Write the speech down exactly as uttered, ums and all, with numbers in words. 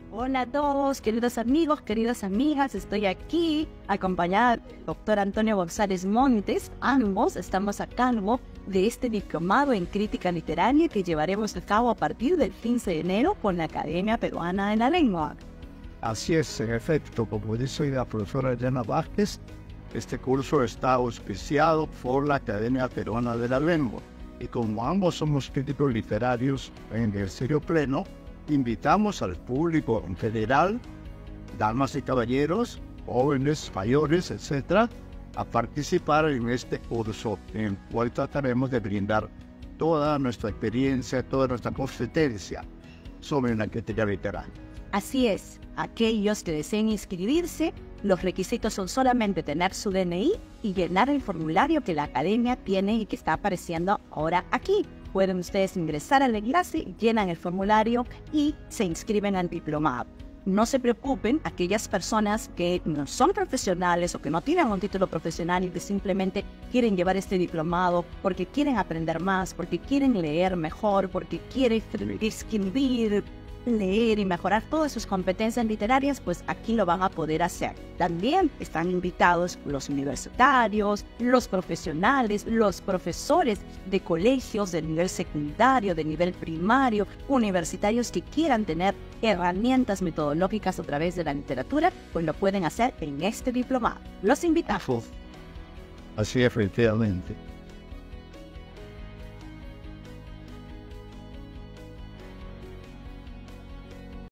Hola a todos, queridos amigos, queridas amigas, estoy aquí acompañada del doctor Antonio González Montes. Ambos estamos a cargo de este diplomado en crítica literaria que llevaremos a cabo a partir del quince de enero con la Academia Peruana de la Lengua. Así es, en efecto, como dice la profesora Elena Vázquez, este curso está auspiciado por la Academia Peruana de la Lengua. Y como ambos somos críticos literarios en ejercicio pleno, invitamos al público en general, damas y caballeros, jóvenes, mayores, etcétera, a participar en este curso, en el cual trataremos de brindar toda nuestra experiencia, toda nuestra competencia sobre la crítica literaria. Así es, aquellos que deseen inscribirse, los requisitos son solamente tener su D N I y llenar el formulario que la Academia tiene y que está apareciendo ahora aquí. Pueden ustedes ingresar al enlace, llenan el formulario y se inscriben al diplomado. No se preocupen, aquellas personas que no son profesionales o que no tienen un título profesional y que simplemente quieren llevar este diplomado porque quieren aprender más, porque quieren leer mejor, porque quieren escribir, leer y mejorar todas sus competencias literarias, pues aquí lo van a poder hacer. También están invitados los universitarios, los profesionales, los profesores de colegios de nivel secundario, de nivel primario, universitarios que quieran tener herramientas metodológicas a través de la literatura, pues lo pueden hacer en este diplomado. Los invitamos. Así efectivamente.